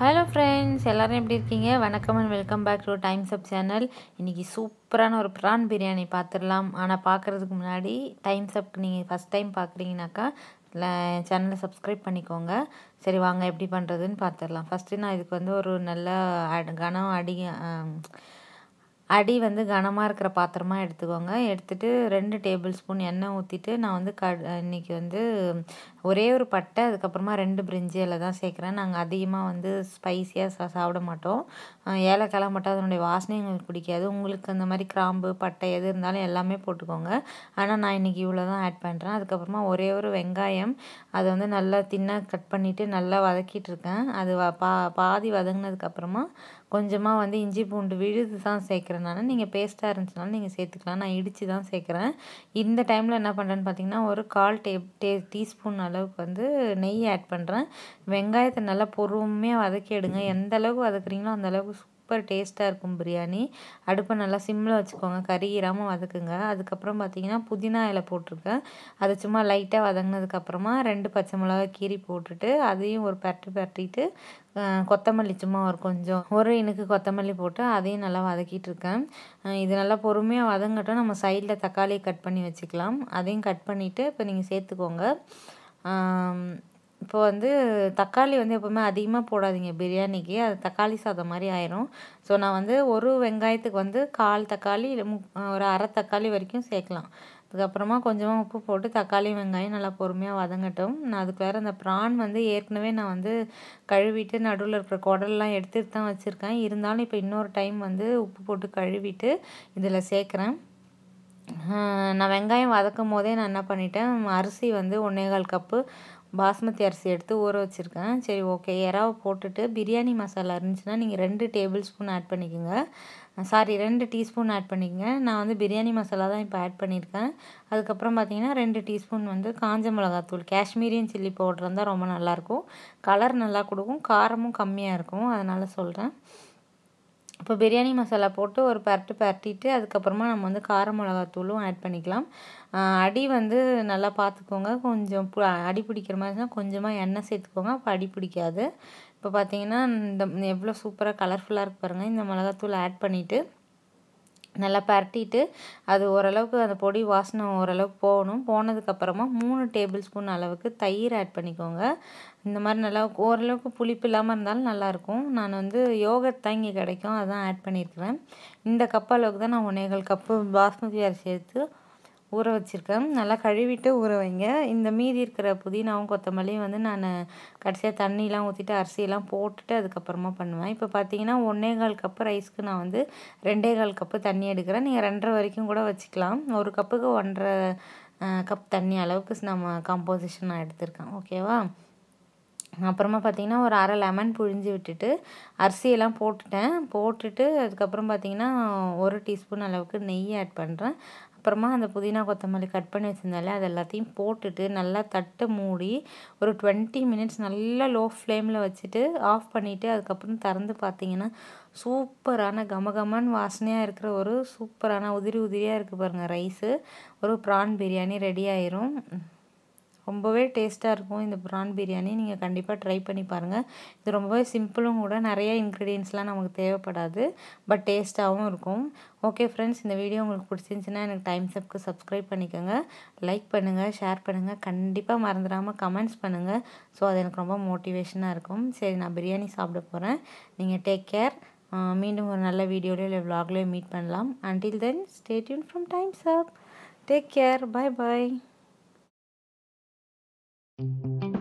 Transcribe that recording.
Hello friends, எல்லோரும் எப்படி இருக்கீங்க? வணக்கம் and welcome back to Times Up channel. இன்றைக்கி சூப்பரான ஒரு ப்ரான் பிரியாணி பார்த்துடலாம். ஆனால் பார்க்குறதுக்கு முன்னாடி டைம்ஸ் அப்க்கு நீங்கள் ஃபஸ்ட் டைம் பார்க்குறீங்கனாக்கா சேனலை சப்ஸ்கிரைப் பண்ணிக்கோங்க. சரி, வாங்க எப்படி பண்ணுறதுன்னு பார்த்துடலாம். ஃபஸ்ட்டு நான் இதுக்கு வந்து ஒரு நல்ல அடி வந்து கனமாக இருக்கிற பாத்திரமாக எடுத்துக்கோங்க. எடுத்துகிட்டு 2 டேபிள் ஸ்பூன் எண்ணெய் ஊற்றிட்டு நான் வந்து இன்றைக்கி வந்து ஒரே ஒரு பட்டை, அதுக்கப்புறமா 2 பிரிஞ்சி இலை தான் சேர்க்குறேன். நாங்கள் அதிகமாக வந்து ஸ்பைஸியாக சாப்பிட மாட்டோம். ஏலக்காய்லாம் மட்டும் அதனுடைய வாசனை எங்களுக்கு பிடிக்காது. உங்களுக்கு அந்த மாதிரி கிராம்பு, பட்டை எது இருந்தாலும் எல்லாமே போட்டுக்கோங்க. ஆனால் நான் இன்றைக்கி இவ்வளோ தான் ஆட் பண்ணுறேன். அதுக்கப்புறமா ஒரே ஒரு வெங்காயம், அதை வந்து நல்லா தின்னாக கட் பண்ணிவிட்டு நல்லா வதக்கிட்டுருக்கேன். அது பாதி வதங்கினதுக்கப்புறமா கொஞ்சமாக வந்து இஞ்சி பூண்டு விழுது தான் சேர்க்குறேன் நான். நீங்கள் பேஸ்ட்டாக இருந்துச்சுனாலும் நீங்கள் சேர்த்துக்கலாம். நான் இடித்து தான் சேர்க்குறேன். இந்த டைமில் என்ன பண்ணுறேன்னு பார்த்தீங்கன்னா, ஒரு 1/4 டீஸ்பூன் அளவுக்கு வந்து நெய் ஆட் பண்ணுறேன். வெங்காயத்தை நல்லா பொறுமையாக வதக்கி எடுங்க. எந்த அளவுக்கு வதக்குறீங்களோ அந்த அளவுக்கு சூப்பர் டேஸ்ட்டாக இருக்கும் பிரியாணி. அடுப்பை நல்லா சிம்மில் வச்சுக்கோங்க, கறியிராமல் வதக்குங்க. அதுக்கப்புறம் பார்த்தீங்கன்னா புதினா இலை போட்டிருக்கேன். அது சும்மா லைட்டாக வதங்கினதுக்கப்புறமா 2 பச்சை மிளகா கீரி போட்டுட்டு அதையும் ஒரு பரட்டிட்டு கொத்தமல்லி சும்மா ஒரு இனுக்கு கொத்தமல்லி போட்டு அதையும் நல்லா வதக்கிட்டு இருக்கேன். இது நல்லா பொறுமையாக வதங்கட்டும். நம்ம சைடில் தக்காளி கட் பண்ணி வச்சுக்கலாம். அதையும் கட் பண்ணிவிட்டு இப்போ நீங்கள் சேர்த்துக்கோங்க. இப்போ வந்து தக்காளி வந்து எப்போவுமே அதிகமாக போடாதீங்க பிரியாணிக்கு, அது தக்காளி சாதம் மாதிரி ஆயிரும். ஸோ நான் வந்து ஒரு வெங்காயத்துக்கு வந்து 1/4 தக்காளி இல்லை ஒரு அரை தக்காளி வரைக்கும் சேர்க்கலாம். அதுக்கப்புறமா கொஞ்சமாக உப்பு போட்டு தக்காளி வெங்காயம் நல்லா பொறுமையாக வதங்கட்டும். நான் அதுக்கு வேறு அந்த ப்ரான் வந்து ஏற்கனவே நான் வந்து கழுவிட்டு நடுவில் இருக்கிற குடல்லாம் எடுத்துகிட்டு தான் வச்சுருக்கேன். இருந்தாலும் இப்போ இன்னொரு டைம் வந்து உப்பு போட்டு கழுவிட்டு இதில் சேர்க்குறேன். நான் வெங்காயம் வதக்கும் போதே நான் என்ன பண்ணிட்டேன், அரிசி வந்து 1/4 கப்பு பாஸ்மதி அரிசி எடுத்து ஊற வச்சுருக்கேன். சரி, ஓகே. எறாவை போட்டுட்டு பிரியாணி மசாலா இருந்துச்சுன்னா நீங்கள் 2 டேபிள் ஸ்பூன் ஆட் பண்ணிக்கோங்க. 2 டீஸ்பூன் ஆட் பண்ணிக்கங்க. நான் வந்து பிரியாணி மசாலா தான் இப்போ ஆட் பண்ணியிருக்கேன். அதுக்கப்புறம் பார்த்தீங்கன்னா 2 டீஸ்பூன் வந்து காஞ்ச மிளகாத்தூள், காஷ்மீரியன் சில்லி பவுடர் இருந்தால் ரொம்ப நல்லாயிருக்கும். கலர் நல்லா கொடுக்கும், காரமும் கம்மியாக இருக்கும், அதனால் சொல்கிறேன். இப்போ பிரியாணி மசாலா போட்டு ஒரு பரட்டிட்டு அதுக்கப்புறமா நம்ம வந்து கார மிளகாத்தூளும் ஆட் பண்ணிக்கலாம். அடி வந்து நல்லா பார்த்துக்கோங்க. கொஞ்சம் அடி பிடிக்கிற மாதிரி இருந்தால் கொஞ்சமாக எண்ணெய் சேர்த்துக்கோங்க, அப்போ அடி பிடிக்காது. இப்போ பார்த்தீங்கன்னா இந்த எவ்வளோ சூப்பராக கலர்ஃபுல்லாக இருக்கு பாருங்கள். இந்த மிளகாத்தூள் ஆட் பண்ணிவிட்டு நல்லா பரட்டிட்டு அது ஓரளவுக்கு அந்த பொடி வாசனை ஓரளவுக்கு போனதுக்கப்புறமா 3 டேபிள் ஸ்பூன் அளவுக்கு தயிர் ஆட் பண்ணிக்கோங்க. இந்த மாதிரி நல்லா ஓரளவுக்கு புளிப்பு இல்லாமல் இருந்தாலும் நல்லாயிருக்கும். நான் வந்து யோகர்ட் தான் இங்கே கிடைக்கும், அதான் ஆட் பண்ணியிருக்கிறேன். இந்த கப் அளவுக்கு தான் நான் 1/4 கப்பு பாஸ்மதி அரிசி எடுத்து ஊற வச்சுருக்கேன். நல்லா கழுவிட்டு ஊற வைங்க. இந்த மீதி இருக்கிற புதினாவும் கொத்தமல்லியும் வந்து நான் கடைசியாக தண்ணியெலாம் ஊற்றிட்டு அரிசியெல்லாம் போட்டுட்டு அதுக்கப்புறமா பண்ணுவேன். இப்போ பார்த்தீங்கன்னா 1/4 கப்பு ரைஸ்க்கு நான் வந்து 2/4 கப்பு தண்ணி எடுக்கிறேன். நீங்கள் 2.5 வரைக்கும் கூட வச்சுக்கலாம். ஒரு கப்புக்கு 1.5 கப் தண்ணி அளவுக்கு நம்ம கம்போசிஷன் நான் எடுத்திருக்கேன். ஓகேவா? அப்புறமா பார்த்தீங்கன்னா ஒரு அரை லெமன் புழிஞ்சு விட்டுட்டு அரிசியெல்லாம் போட்டுட்டு அதுக்கப்புறம் பார்த்தீங்கன்னா 1 டீஸ்பூன் அளவுக்கு நெய் ஆட் பண்ணுறேன். அப்புறமா அந்த புதினா கொத்தமல்லி கட் பண்ணி வச்சுருந்தாலே அது எல்லாத்தையும் போட்டுட்டு நல்லா தட்டை மூடி ஒரு 20 மினிட்ஸ் நல்லா லோ ஃப்ளேமில் வச்சுட்டு ஆஃப் பண்ணிவிட்டு அதுக்கப்புறம் திறந்து பார்த்தீங்கன்னா சூப்பரான கமகமன்னு வாசனையாக இருக்கிற ஒரு சூப்பரான உதிரியாக இருக்குது பாருங்கள் ரைஸு. ஒரு ப்ரான் பிரியாணி ரெடி ஆயிரும். ரொம்பவே டேஸ்ட்டாக இருக்கும் இந்த ப்ரான் பிரியாணி. நீங்கள் கண்டிப்பாக ட்ரை பண்ணி பாருங்கள். இது ரொம்பவே சிம்பிளும் கூட, நிறைய இன்க்ரீடியன்ஸ்லாம் நமக்கு தேவைப்படாது, பட் டேஸ்ட்டாகவும் இருக்கும். ஓகே ஃப்ரெண்ட்ஸ், இந்த வீடியோ உங்களுக்கு பிடிச்சிருந்துச்சின்னா எனக்கு டைம்ஸ் அப்க்கு சப்ஸ்கிரைப் பண்ணிக்கோங்க, லைக் பண்ணுங்கள், ஷேர் பண்ணுங்கள், கண்டிப்பாக மறந்துடாமல் கமெண்ட்ஸ் பண்ணுங்கள். ஸோ அது எனக்கு ரொம்ப மோட்டிவேஷனாக இருக்கும். சரி, நான் பிரியாணி சாப்பிட போகிறேன். நீங்கள் டேக் கேர். மீண்டும் ஒரு நல்ல வீடியோலையோ இல்லை vlogலையோ மீட் பண்ணலாம். Until then, stay tuned from Times Up. Take care. Bye bye.